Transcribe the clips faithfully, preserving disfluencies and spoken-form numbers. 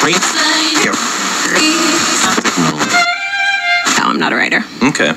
No, I'm not a writer. Okay.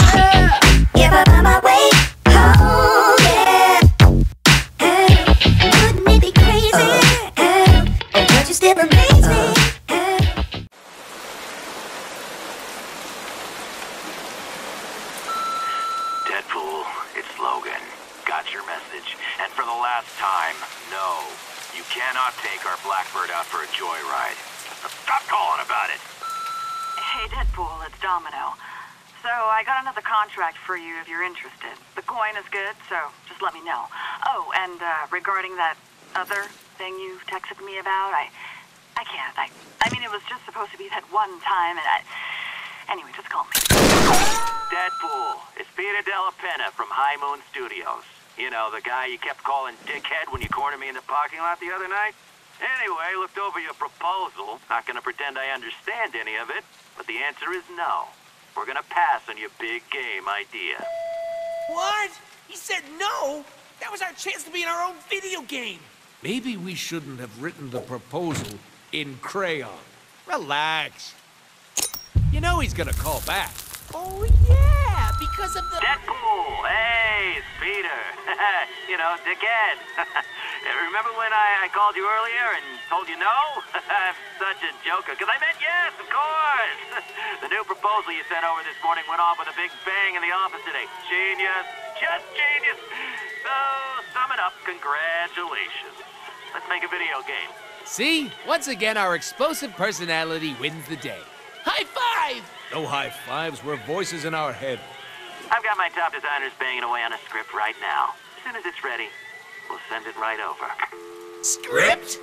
Deadpool, it's Logan. Got your message. And for the last time, no. You cannot take our Blackbird out for a joyride. Stop calling about it. Hey, Deadpool, it's Domino. So I got another contract for you if you're interested. The coin is good, so just let me know. Oh, and uh, regarding that other thing you texted me about, I I can't. I, I mean, it was just supposed to be that one time, and I... Anyway, just call me. Deadpool, it's Peter Della Penna from High Moon Studios. You know, the guy you kept calling dickhead when you cornered me in the parking lot the other night? Anyway, looked over your proposal. Not gonna pretend I understand any of it, but the answer is no. We're gonna pass on your big game idea. What? He said no? That was our chance to be in our own video game. Maybe we shouldn't have written the proposal in crayon. Relax. You know he's gonna call back. Oh, yeah, because of the... Deadpool! Hey, it's Peter. You know, dickhead. Remember when I, I called you earlier and told you no? I'm such a joker, because I meant yes, of course. The new proposal you sent over this morning went off with a big bang in the office today. Genius. Just genius. So, sum it up, congratulations. Let's make a video game. See? Once again, our explosive personality wins the day. High five! No high fives, we're voices in our head. I've got my top designers banging away on a script right now. As soon as it's ready, we'll send it right over. Script?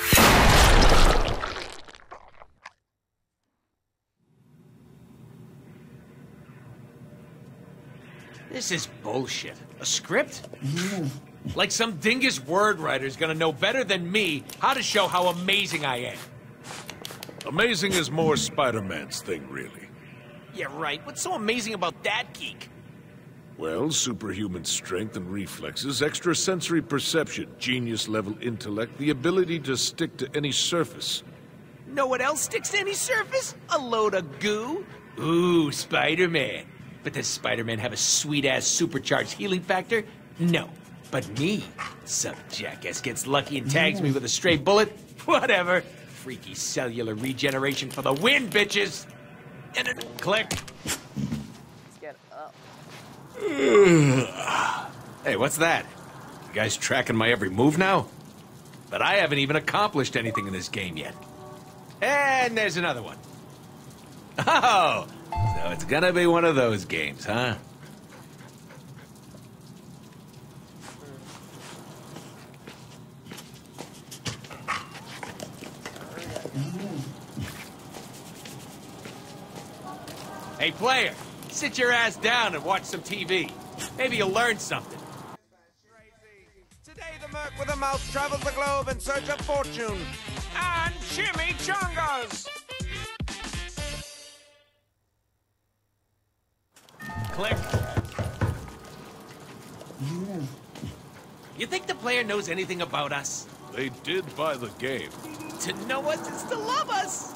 This is bullshit. A script? Like some dingus word writer's gonna know better than me how to show how amazing I am. Amazing is more Spider-Man's thing, really. Yeah, right. What's so amazing about that geek? Well, superhuman strength and reflexes, extrasensory perception, genius-level intellect, the ability to stick to any surface. Know what else sticks to any surface? A load of goo. Ooh, Spider-Man. But does Spider-Man have a sweet-ass supercharged healing factor? No. But me, some jackass gets lucky and tags me with a stray bullet? Whatever. Freaky cellular regeneration for the win, bitches! And a click. Let's get up. Hey, what's that? You guys tracking my every move now? But I haven't even accomplished anything in this game yet. And there's another one. Oh! So it's gonna be one of those games, huh? Hey, player, sit your ass down and watch some T V. Maybe you'll learn something. Today, the Merc with a mouth travels the globe in search of fortune and chimichangas. Click. You think the player knows anything about us? They did buy the game. To know us is to love us.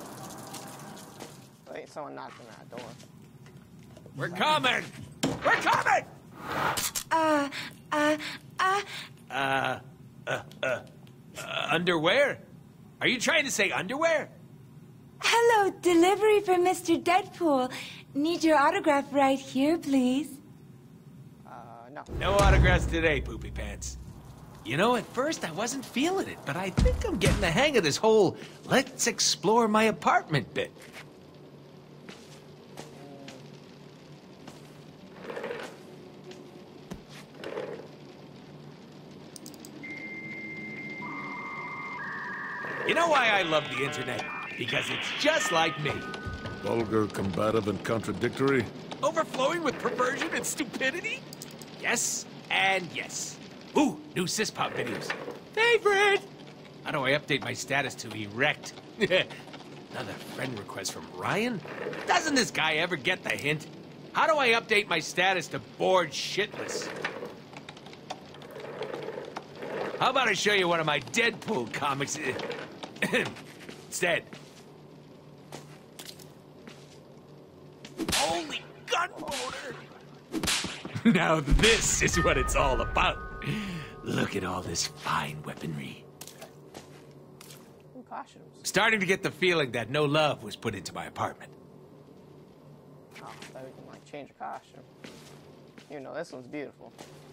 Wait, someone knocked on that door. We're coming! We're coming! Uh, uh, uh... Uh, uh, uh, uh, underwear? Are you trying to say underwear? Hello, delivery for Mister Deadpool. Need your autograph right here, please. Uh, no. No autographs today, Poopy Pants. You know, at first I wasn't feeling it, but I think I'm getting the hang of this whole let's explore my apartment bit. You know why I love the internet? Because it's just like me. Vulgar, combative, and contradictory? Overflowing with perversion and stupidity? Yes, and yes. Ooh, new Syspop videos. Favorite! How do I update my status to erect? Another friend request from Ryan? Doesn't this guy ever get the hint? How do I update my status to bored shitless? How about I show you one of my Deadpool comics? It's dead. Holy gunpowder! Now this is what it's all about. Look at all this fine weaponry. Ooh, costumes. Starting to get the feeling that no love was put into my apartment. Oh, I thought we can like change a costume. You know, this one's beautiful.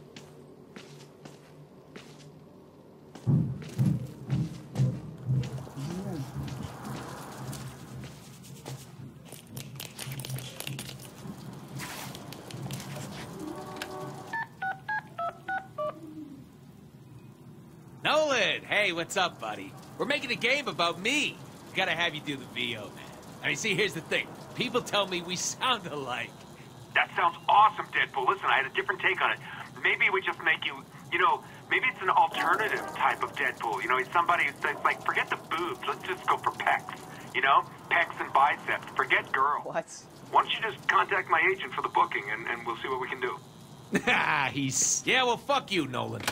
Nolan! Hey, what's up, buddy? We're making a game about me. Gotta have you do the V O, man. I mean, see, here's the thing. People tell me we sound alike. That sounds awesome, Deadpool. Listen, I had a different take on it. Maybe we just make you, you know, maybe it's an alternative type of Deadpool. You know, he's somebody that's like, forget the boobs. Let's just go for pecs. You know? Pecs and biceps. Forget girl. What? Why don't you just contact my agent for the booking, and, and we'll see what we can do. Ah, he's... Yeah, well, fuck you, Nolan.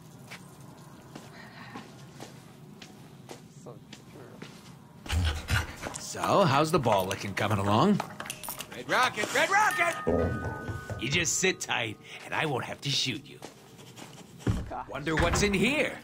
So true. So, how's the ball licking coming along? Red Rocket, Red Rocket! You just sit tight, and I won't have to shoot you. God. Wonder what's in here.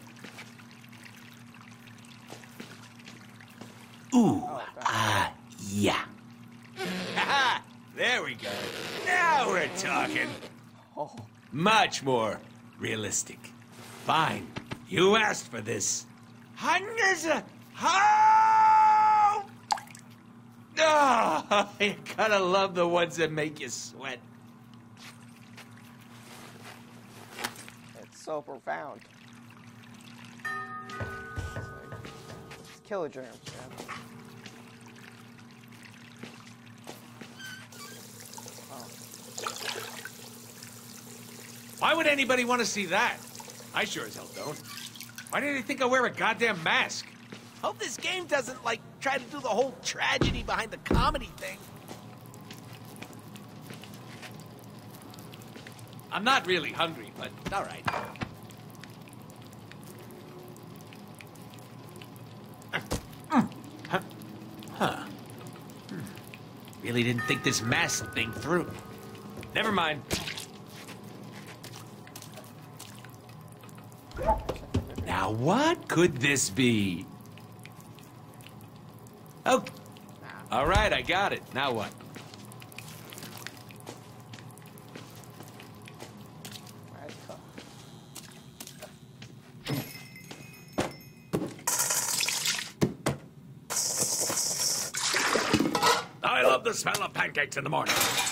Ooh, ah, uh, yeah. Haha, there we go. Now we're talking. Oh, Much more realistic. Fine, you asked for this. Hundreds of... Oh! Oh, you gotta love the ones that make you sweat. it's so profound. It's like, it's killer germs, man. Why would anybody want to see that? I sure as hell don't. Why did they think I wear a goddamn mask? Hope this game doesn't, like, try to do the whole tragedy behind the comedy thing. I'm not really hungry, but all right. Huh. Huh. Hmm. Really didn't think this mask thing through. Never mind. Now what could this be? Oh. All right, I got it. Now what? Alright, cool. I love the smell of pancakes in the morning.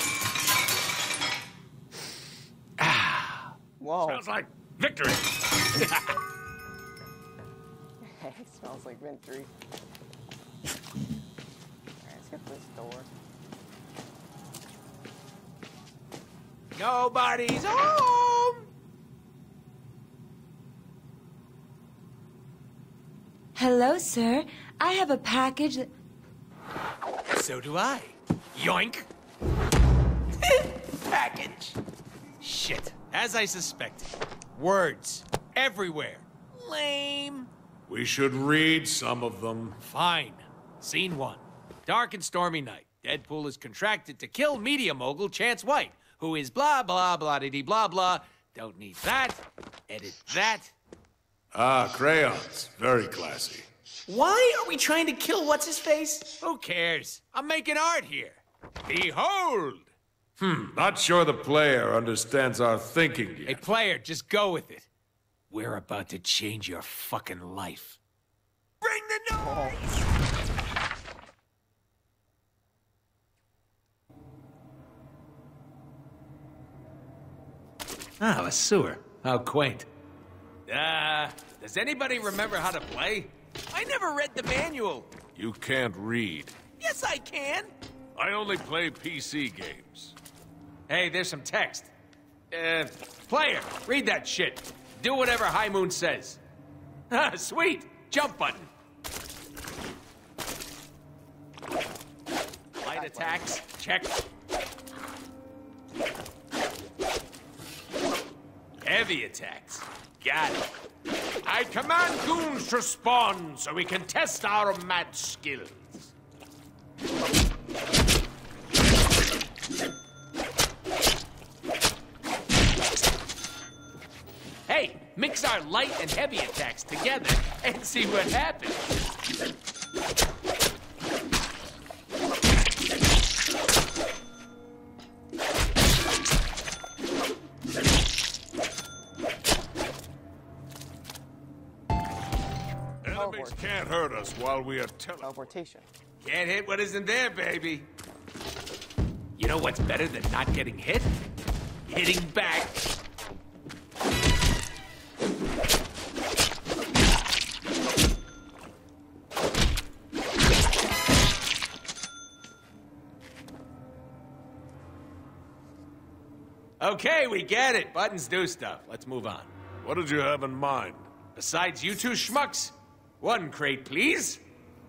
Ah. Whoa. Smells like victory. It smells like victory. Alright, let's get this door. Nobody's home. Hello, sir. I have a package that... So do I. Yoink. Package. Shit. As I suspected. Words. Everywhere. Lame. We should read some of them. Fine. Scene one. Dark and stormy night. Deadpool is contracted to kill media mogul Chance White, who is blah, blah, blah-dee-dee, blah, blah. Don't need that. Edit that. Ah, crayons. Very classy. Why are we trying to kill what's-his-face? Who cares? I'm making art here. Behold. Not sure the player understands our thinking Hey, yet. player, just go with it. We're about to change your fucking life. Bring the noise! Ah, a sewer. How quaint. Uh, does anybody remember how to play? I never read the manual. You can't read. Yes, I can. I only play P C games. Hey, there's some text. Uh, player, read that shit. Do whatever High Moon says. Ah, sweet. Jump button. Light attacks. Check. Heavy attacks. Got it. I command goons to spawn so we can test our mad skills. Hey, mix our light and heavy attacks together and see what happens. Enemies can't hurt us while we are tele- Teleportation. Can't hit what isn't there, baby. You know what's better than not getting hit? Hitting back. Okay, we get it. Buttons do stuff. Let's move on. What did you have in mind? Besides you two schmucks, one crate, please.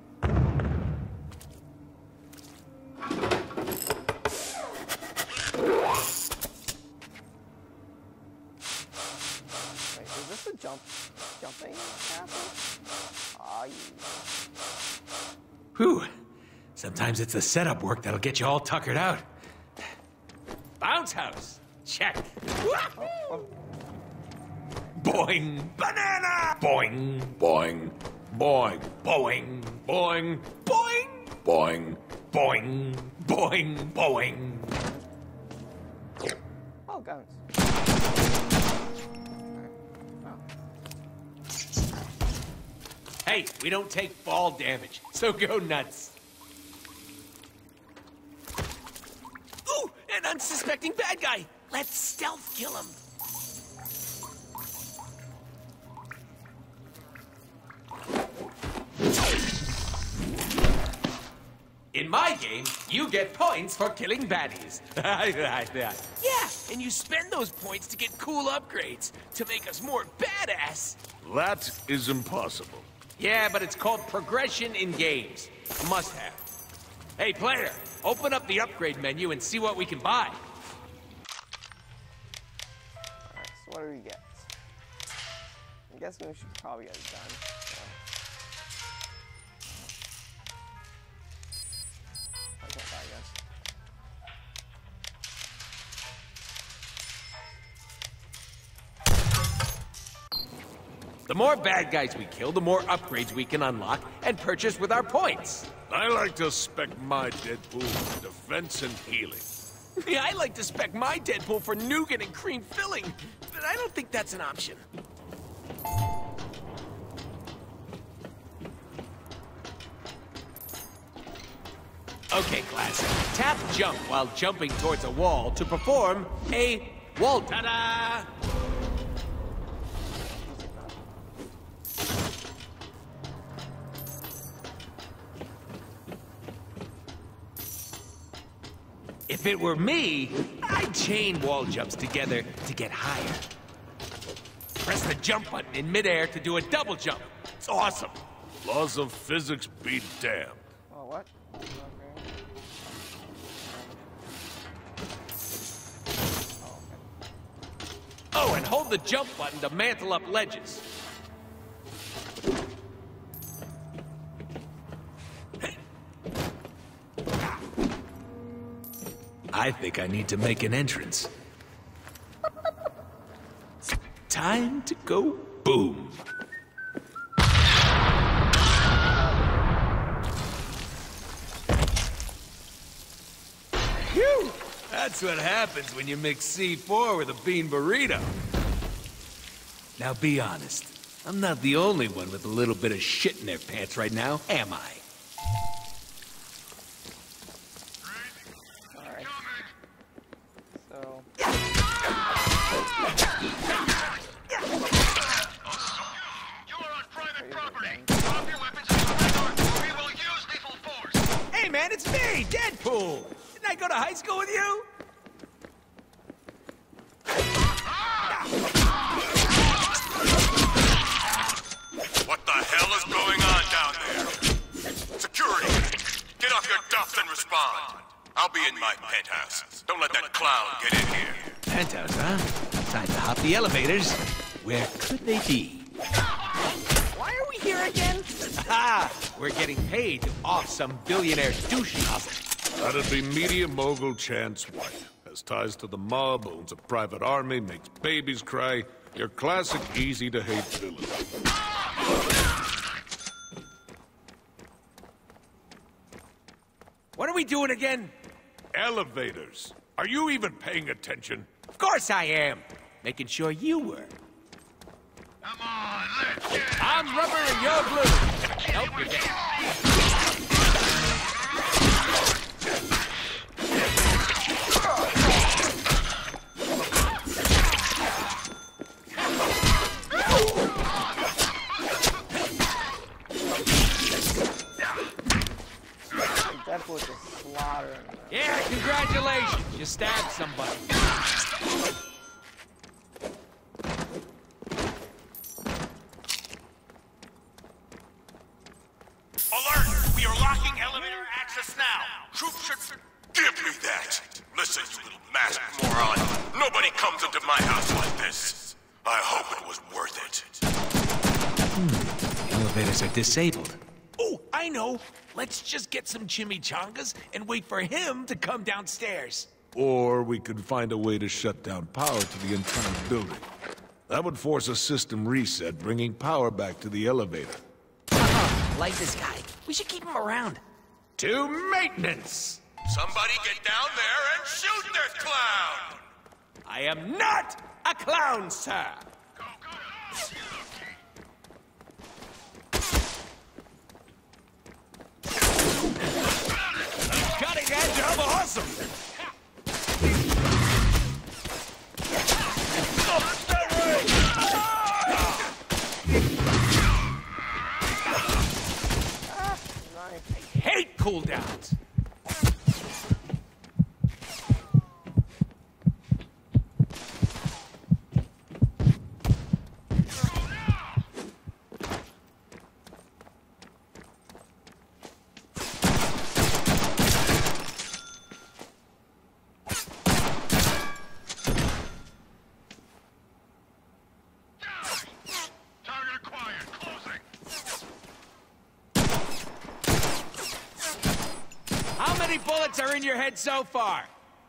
Wait, is this a jump, jumping castle? Ah, you... Whew. Sometimes it's the setup work that'll get you all tuckered out. Bounce house. Check. Oh. Boing. Banana. Boing. Boing. Boing. Boing. Boing. Boing. Boing. Boing. Boing. Boing. Oh, guns. Hey, we don't take fall damage, so go nuts. Ooh, an unsuspecting bad guy. Let's stealth kill him. In my game, you get points for killing baddies. Yeah, and you spend those points to get cool upgrades to make us more badass. That is impossible. Yeah, but it's called progression in games. Must have. Hey, player, open up the upgrade menu and see what we can buy. Alright, so what do we get? I'm guessing we should probably get it done. So. I can't buy guns. The more bad guys we kill, the more upgrades we can unlock and purchase with our points. I like to spec my Deadpool for defense and healing. Yeah, I like to spec my Deadpool for nougat and cream filling, but I don't think that's an option. Okay, class. Tap jump while jumping towards a wall to perform a wall. Ta-da! If it were me, I'd chain wall jumps together to get higher. Press the jump button in midair to do a double jump. It's awesome. Laws of physics be damned. Oh, what? Okay. Oh, okay. Oh, and hold the jump button to mantle up ledges. I think I need to make an entrance. Time to go boom. Phew! That's what happens when you mix C four with a bean burrito. Now be honest. I'm not the only one with a little bit of shit in their pants right now, am I? Alright. So... Hey man, it's me, Deadpool! Didn't I go to high school with you? What the hell is going on down there? Security! Get off your duff and respond! I'll be in my penthouse. Don't let that clown get in here. Penthouse, huh? Time to hop the elevators. Where could they be? here again? Ah, we're getting paid to off some billionaire douche nozzle. That'd be media mogul Chance White. Has ties to the mob, owns a private army, makes babies cry. Your classic easy-to-hate villain. What are we doing again? Elevators. Are you even paying attention? Of course I am. Making sure you were. Come on, let's get it. I'm rubber and you're blue. Nope, you're dead. Deadpool just slaughtering them. Yeah, congratulations. You stabbed somebody. Alert! We are locking elevator access now. Troops should... Give me that! Listen, you little masked moron. Nobody comes into my house like this. I hope it was worth it. The elevators are disabled. Oh, I know. Let's just get some chimichangas and wait for him to come downstairs. Or we could find a way to shut down power to the entire building. That would force a system reset, bringing power back to the elevator. Like this guy. We should keep him around. To maintenance! Somebody get down there and shoot this clown! I am not a clown, sir! Go, go, Cutting edge of awesome! I hate cooldowns! How many bullets are in your head so far?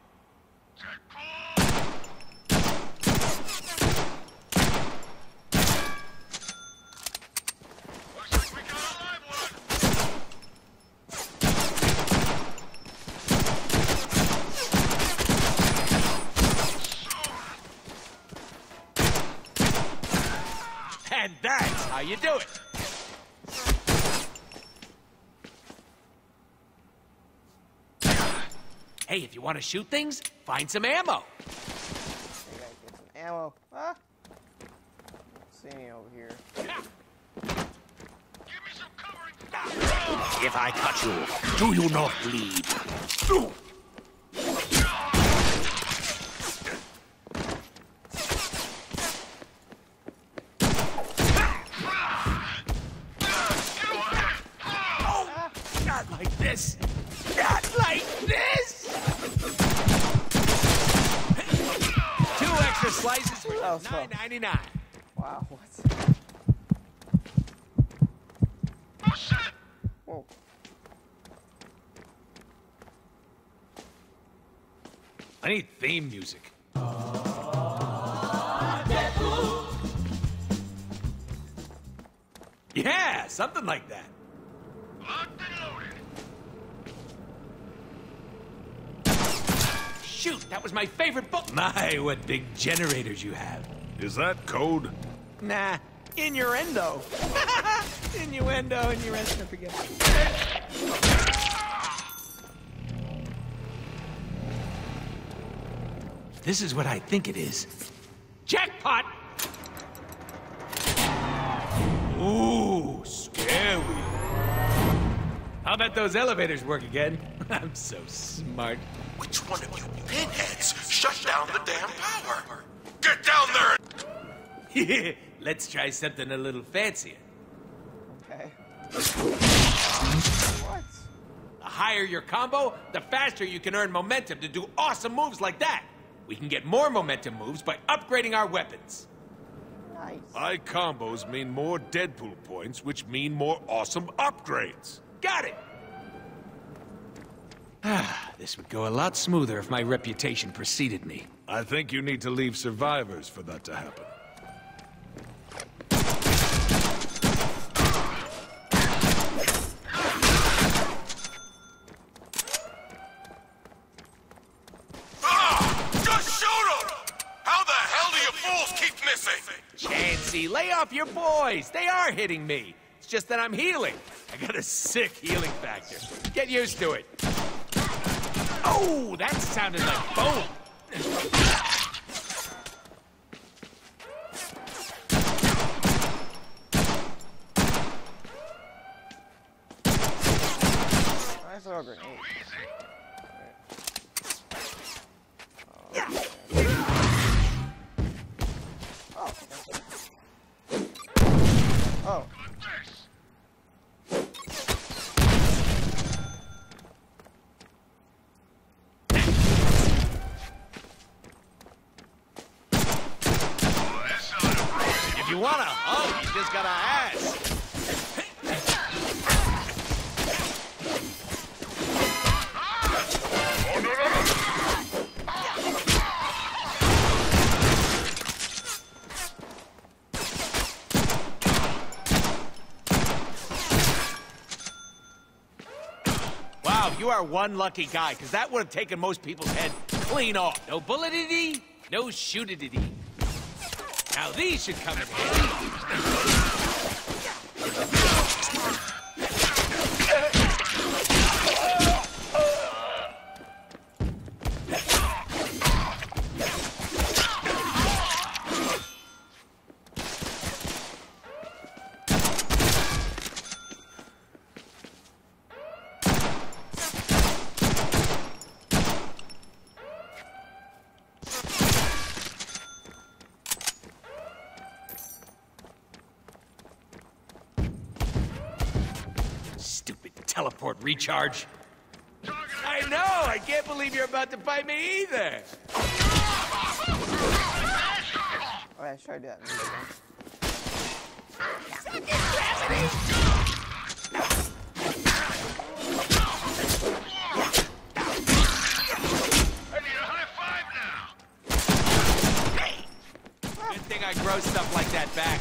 And that's how you do it. Hey, if you want to shoot things, find some ammo. I gotta get some ammo. Ah. See any over here. If I cut you, do you not bleed? Oh, not like this. Not like this. Two extra slices for Oh, nine ninety-nine. Wow, what? Whoa. I need theme music. Yeah, something like that. Shoot, that was my favorite book. My, what big generators you have. Is that code? Nah, innuendo. Innuendo, innuendo, forget it. This is what I think it is. Jackpot! Ooh, scary. How about those elevators work again? I'm so smart. Which one of you pinheads shut down the damn power? Get down there! Let's try something a little fancier. Okay. What? The higher your combo, the faster you can earn momentum to do awesome moves like that. We can get more momentum moves by upgrading our weapons. Nice. My combos mean more Deadpool points, which mean more awesome upgrades. Got it! Ah, this would go a lot smoother if my reputation preceded me. I think you need to leave survivors for that to happen. Ah! Just shoot him! How the hell do you fools keep missing? Chansey, lay off your boys! They are hitting me! It's just that I'm healing. I got a sick healing factor. Get used to it. Oh, that sounded like boom! Nice little grenade. Oh. Oh. If you want a hug, you just gotta ask. Wow, you are one lucky guy, because that would have taken most people's head clean off. No bullet-ity, no shoot-ity. Now these should come in handy. Stupid teleport recharge. I know! I can't believe you're about to fight me either! Oh, yeah, sure I do that. Good thing I grow stuff like that back.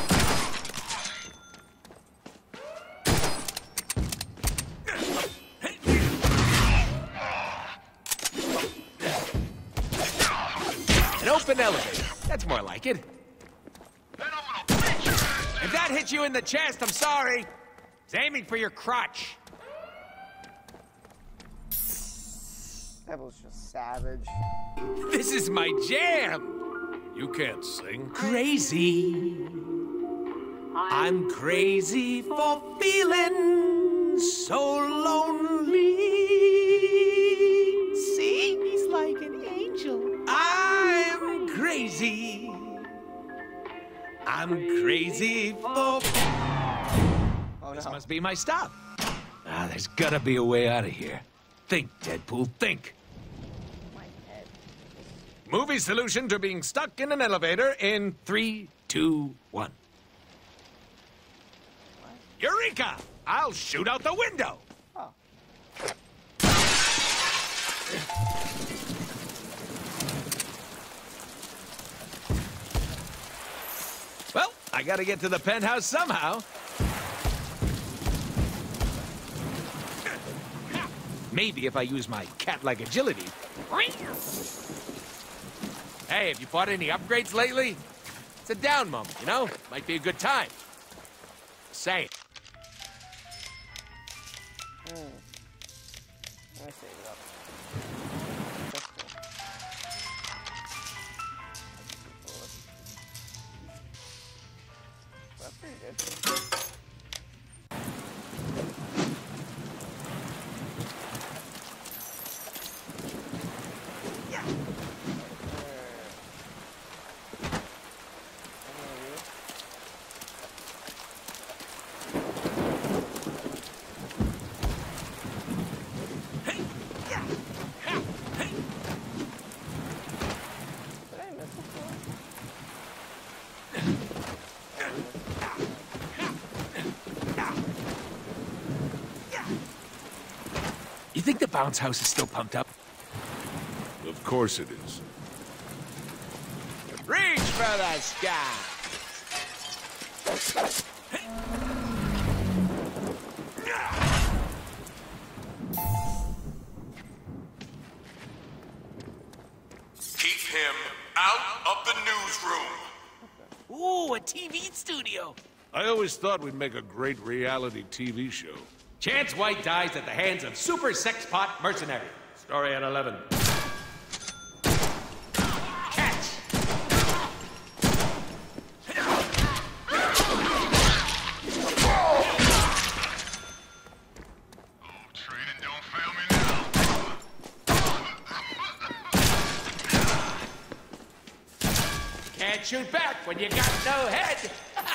An open elevator. That's more like it. If that hit you in the chest, I'm sorry. It's aiming for your crotch. That was just savage. This is my jam. You can't sing. Crazy. I'm crazy for feeling so lonely. See, he's like an angel. I'm crazy. I'm crazy for... Oh, This no. must be my stop. Ah, there's gotta be a way out of here. Think, Deadpool, think. My head. Movie solution to being stuck in an elevator in three, two, one. Eureka! I'll shoot out the window! Oh. Well, I gotta get to the penthouse somehow. Maybe if I use my cat-like agility. Hey, have you bought any upgrades lately? It's a down moment, you know? Might be a good time. Say it. Hmm. Let me save it up. Pistol. That's pretty good. Did I miss this one? think the bounce house is still pumped up? Of course it is. Reach for the sky. Keep him out of the newsroom. Ooh, a T V studio. I always thought we'd make a great reality T V show. Chance White dies at the hands of super sex pot mercenary. Story at eleven. Catch! Can't shoot back when you got no head!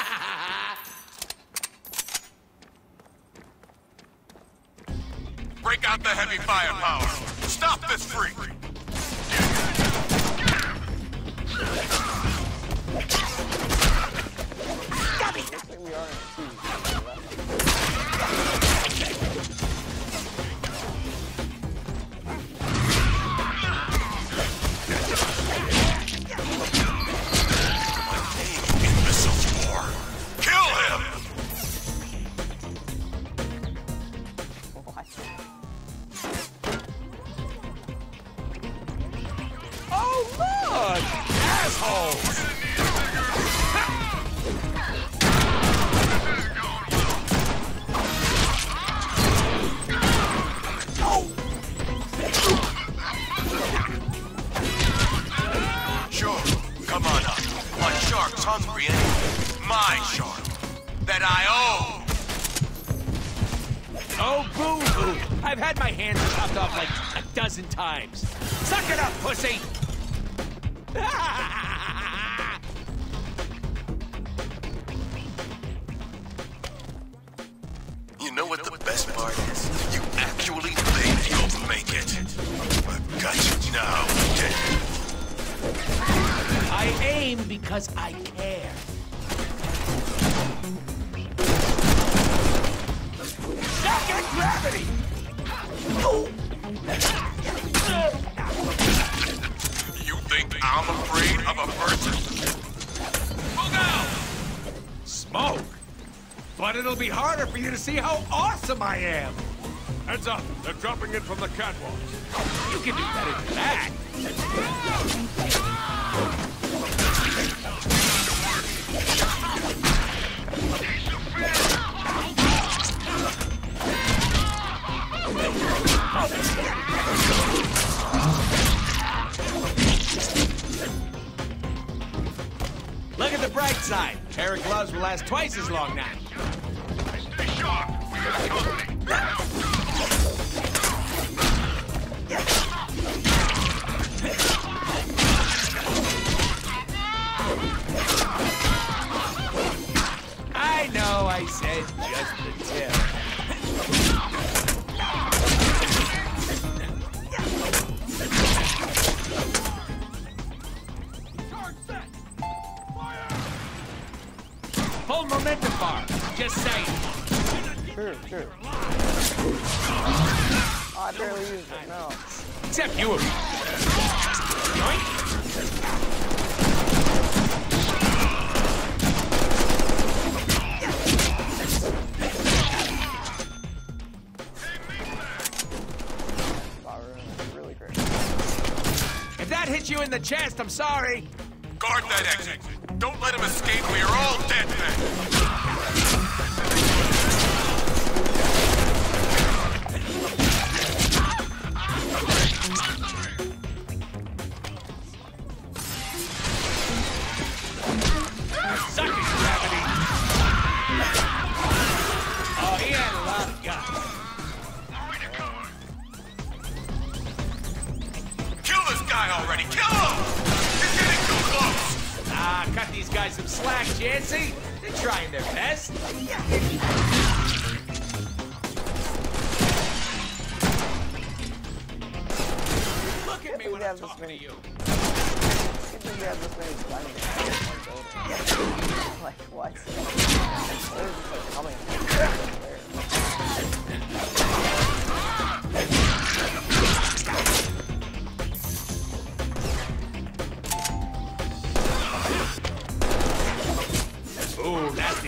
Break out the heavy firepower. Stop this freak. Hungry, and my shark that I own. Oh, boo-hoo! I've had my hands chopped off like a dozen times. Suck it up, pussy! You know what the best part is? You actually think you'll make it. I've got you now, dead. I aim because I care. Stuck in gravity! You think I'm afraid of a person? Move out! Smoke? But it'll be harder for you to see how awesome I am! Heads up! They're dropping in from the catwalks. You can do better than that! Look at the bright side. A pair of gloves will last twice as long now. Stay sharp. We got company. I know I said just the tip. Full momentum bar. Just saying. True, true. Oh, I barely used it, no. Except you. Yoink. Really great. If that hits you in the chest, I'm sorry. Guard that exit. Don't let him escape. We are all dead men. Suck it, gravity. Oh, he had a lot of guts. Kill this guy already. Kill him! He's getting too close. Ah, cut these guys some slack, Jancy. They're trying their best. Look at me when I'm talking to you. We have this many diamonds. Like, what? They're just like coming.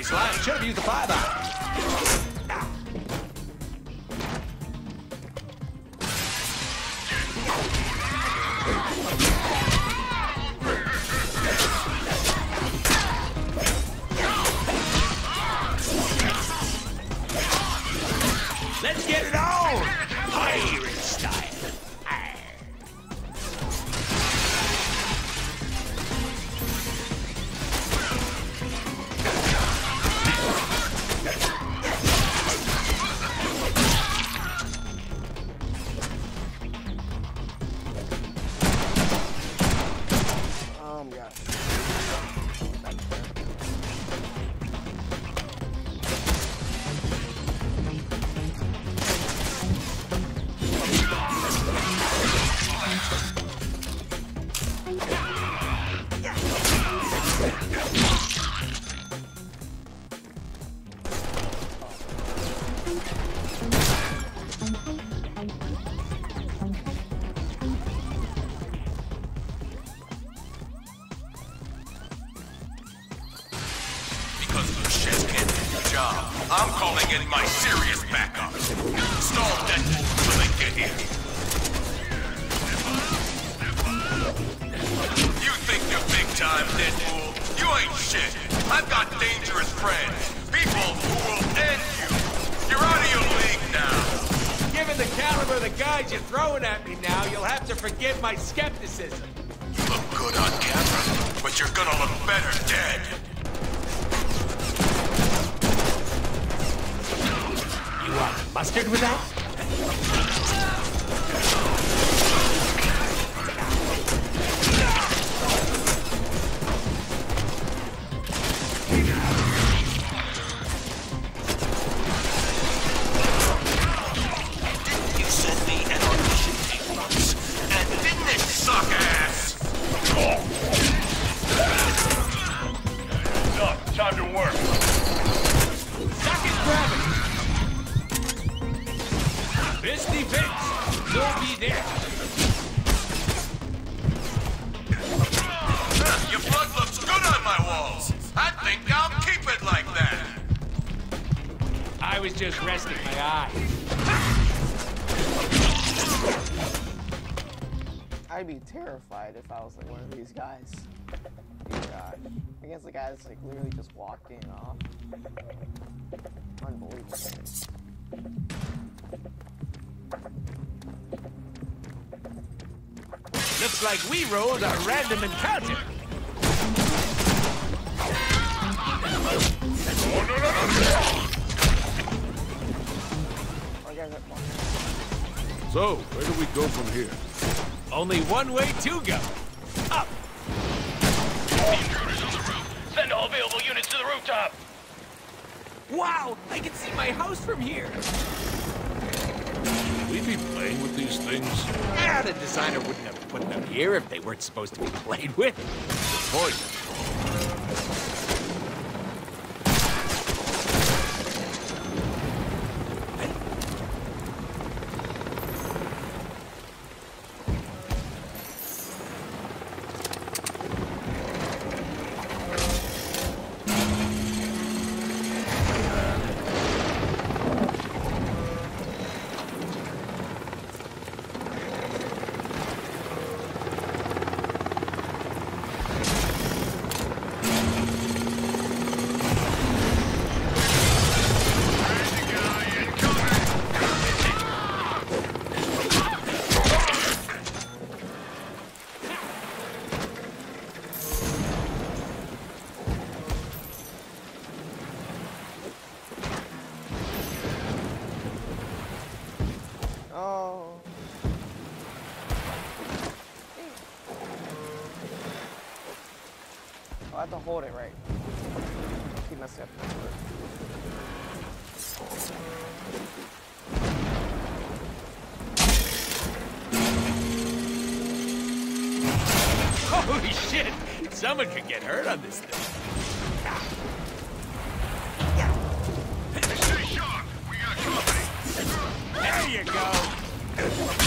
Slime should have used the flyby. Let's get it on! Pirate style. Oh my gosh. Because Lucius can't do the job, I'm calling in my serious backup. Stall Deadpool till they get here. You think you're big time, Deadpool? You ain't shit. I've got dangerous friends. People who will end you. You're out of your league now. Given the caliber of the guys you're throwing at me now, you'll have to forgive my skepticism. You look good on camera, but you're gonna look better dead. You want mustard with that? You sent me an audition tape once, and didn't it suck ass? Enough, time to work. Suck it, grab it! Misty Vince, you'll be there. Your blood looks good on my walls. I think I'll keep it like that. I was just resting my eye. I'd be terrified if I was like one of these guys. Dear God. Against the guys like literally just walking off. Unbelievable. Looks like we rolled a random encounter. So, where do we go from here? Only one way to go. Up. The intruder's on the roof. Send all available units to the rooftop. Wow, I can see my house from here. Should we be playing with these things? Ah, the designer wouldn't have put them here if they weren't supposed to be played with. Good point. Oh. I have to hold it right. Keep my step. Holy shit! Someone could get hurt on this thing. Stay sharp. We got company. There you go.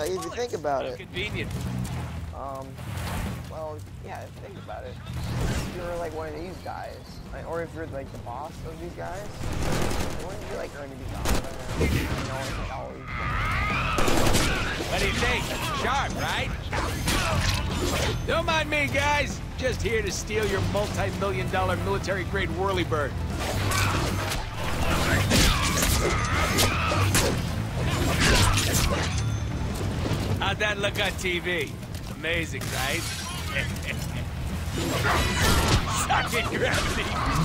Like, if you think about it. Convenient. Um, well, yeah, if you think about it. If you're like one of these guys, like, or if you're like the boss of these guys, wouldn't you like already be gone by now? You know, like, always. What do you think? Sharp, right? Don't mind me, guys. Just here to steal your multi-million dollar military-grade whirlybird. How'd that look on T V? Amazing, right? Suck it, gravity!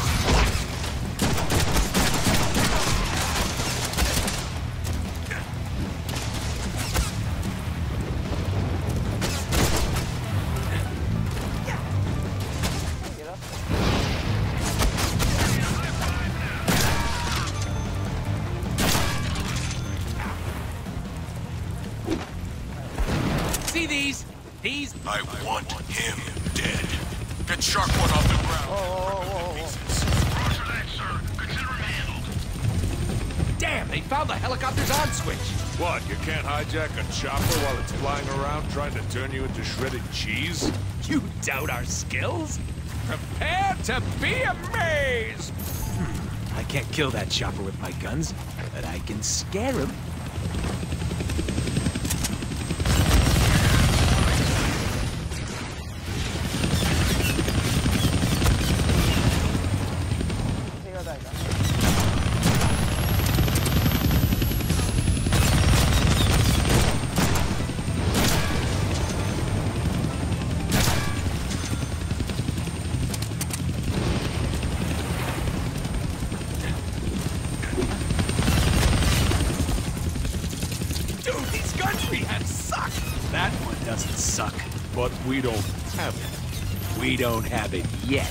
See these? These? I want him dead. Get Shark One off the ground. Whoa, whoa, whoa, whoa. Roger that, sir. Consider him handled. Damn, they found the helicopter's on switch. What, you can't hijack a chopper while it's flying around trying to turn you into shredded cheese? You doubt our skills? Prepare to be amazed! Hmm, I can't kill that chopper with my guns, but I can scare him. Take out that guy. Dude, these guns we have suck! That one doesn't suck. But we don't have it. We don't have it yet.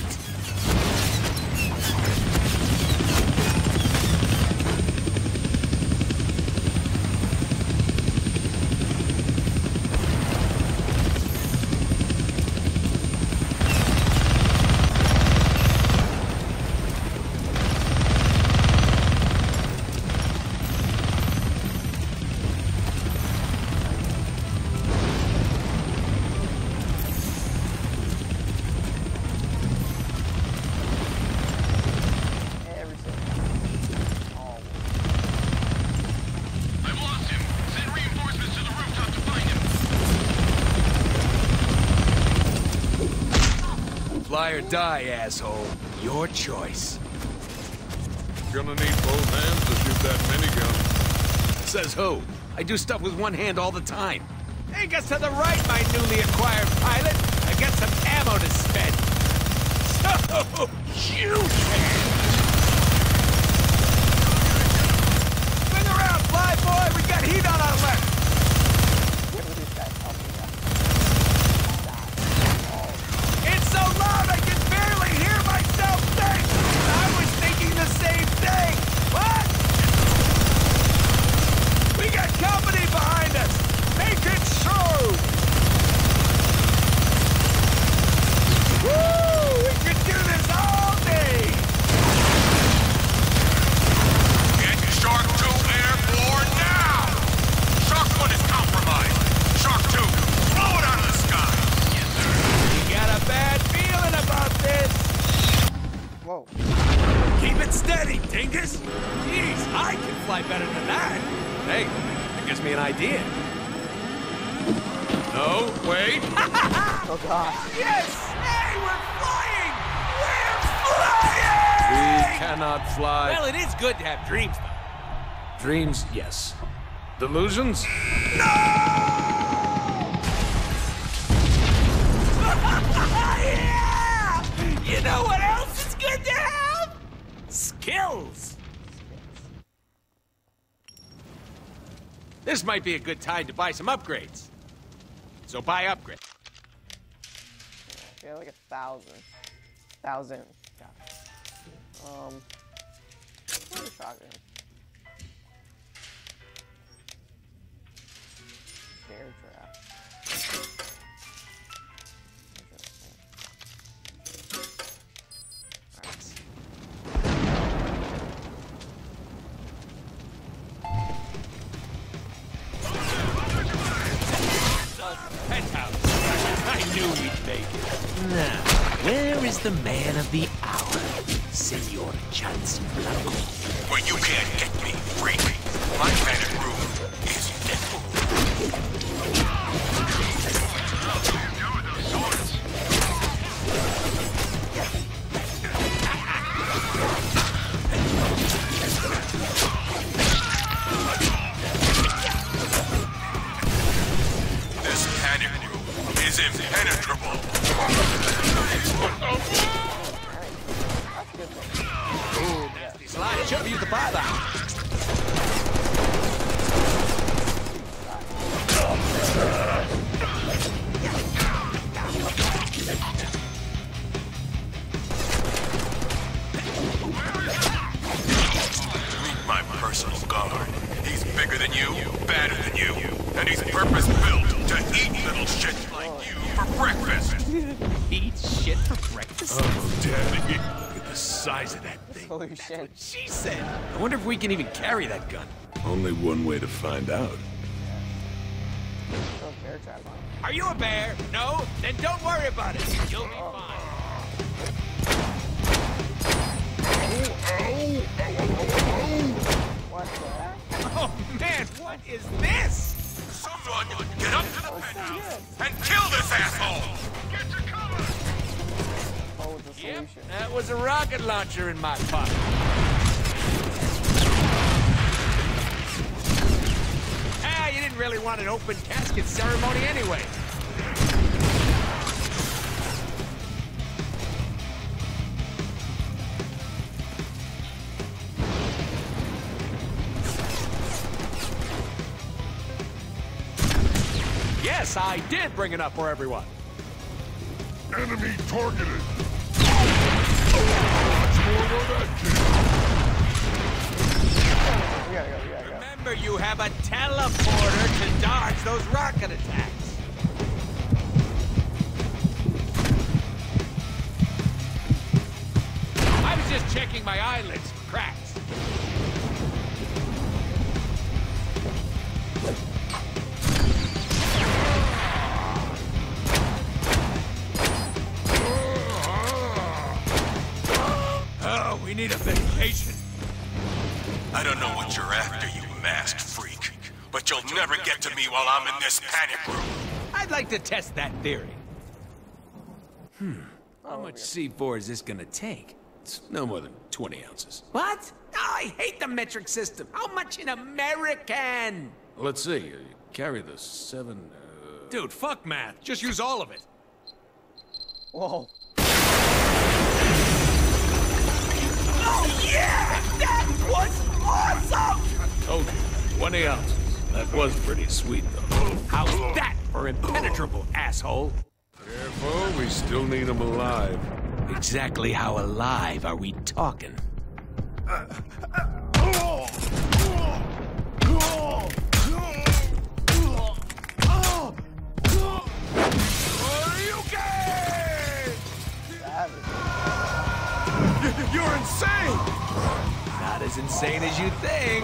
Every single all I've lost him. Send reinforcements to the rooftop to find him. Fly or die, asshole. Your choice. Gonna need both hands to shoot that minigun. Says who? I do stuff with one hand all the time. Take us to the right, my newly acquired pilot. I got some ammo to spend. So, shoot! Swing around, fly boy. We got heat on our left. What are these guys talking about? It's so loud I can barely hear myself think. I was thinking the same thing. What? We got company behind us. Make it show. Woo! We could do this all day. Get Shark Two airborne now! Shark One is compromised. Shark Two, blow it out of the sky! You got a bad feeling about this. Whoa. Keep it steady, dingus. Jeez, I can fly better than that. Hey, that gives me an idea. No, wait. Oh god. Yes! Hey, we're flying! We're flying! We cannot fly. Well, it is good to have dreams, though. Dreams, yes. Delusions? Yeah! You know what else is good to have? Skills. This might be a good time to buy some upgrades. So buy upgrades. Yeah, like a thousand. Thousand. Yeah. Um. What a shotgun. Bear trap. is the man of the hour, Senor Chansey Blanco. Well, you can't get me, freak. My panic room is Deadpool. This panic room is impenetrable. Ooh, nasty slide. Should have used the python. Meet my personal guard. He's bigger than you, badder than you, and he's purpose-built to eat little shit like you for breakfast. Eat shit for breakfast? Oh, damn it. Look at the size of that thing. Holy shit. She said. I wonder if we can even carry that gun. Only one way to find out. Oh, bear trap on. Are you a bear? No? Then don't worry about it. You'll be fine. What the heck? Oh, man, what is this? Someone get up to the penthouse and kill this asshole! Get to cover! What was the Yep, solution? that was a rocket launcher in my pocket. Ah, you didn't really want an open casket ceremony anyway. Yes, I did bring it up for everyone. Enemy targeted. Much more where that We gotta go, we gotta go. Remember, you have a teleporter to dodge those rocket attacks. I was just checking my eyelids for cracks. Oh, we need a vacation. I don't know what you're after, you masked freak, but you'll never get to me while I'm in this panic room. I'd like to test that theory. Hmm. How much C four is this gonna take? It's no more than twenty ounces. What? Oh, I hate the metric system. How much in American? Let's see. You carry the seven. Uh... Dude, fuck math. Just use all of it. Whoa. Oh, yeah! That was awesome! Told you. twenty ounces. That was pretty sweet, though. How's that for impenetrable, asshole? Careful, we still need him alive. Exactly how alive are we talking? You're insane! Not as insane as you think.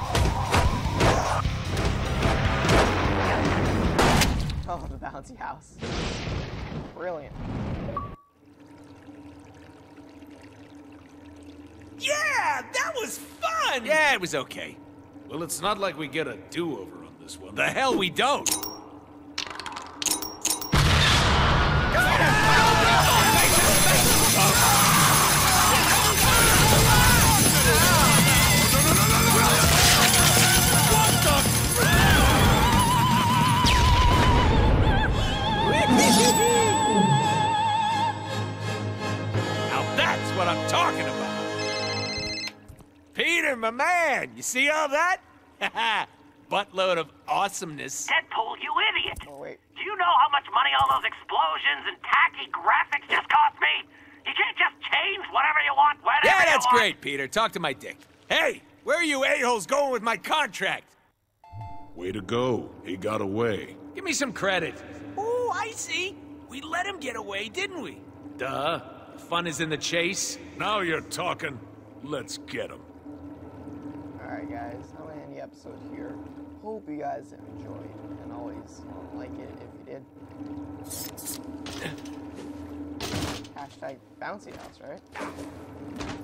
Oh, the bouncy house. Brilliant. Yeah, that was fun! Yeah, it was okay. Well, it's not like we get a do-over on this one. The hell we don't. Now that's what I'm talking about. Peter, my man, you see all that? Buttload of awesomeness. Deadpool, you idiot! Oh, wait. Do you know how much money all those explosions and tacky graphics just cost me? You can't just change whatever you want, whenever Yeah, you that's want. great, Peter. Talk to my dick. Hey, where are you a-holes going with my contract? Way to go. He got away. Give me some credit. Oh, I see. We let him get away, didn't we? Duh. The fun is in the chase. Now you're talking. Let's get him. Alright, guys. I'm gonna end the episode here. Hope you guys have enjoyed. And always like it if you did. Hashtag bouncy house, right?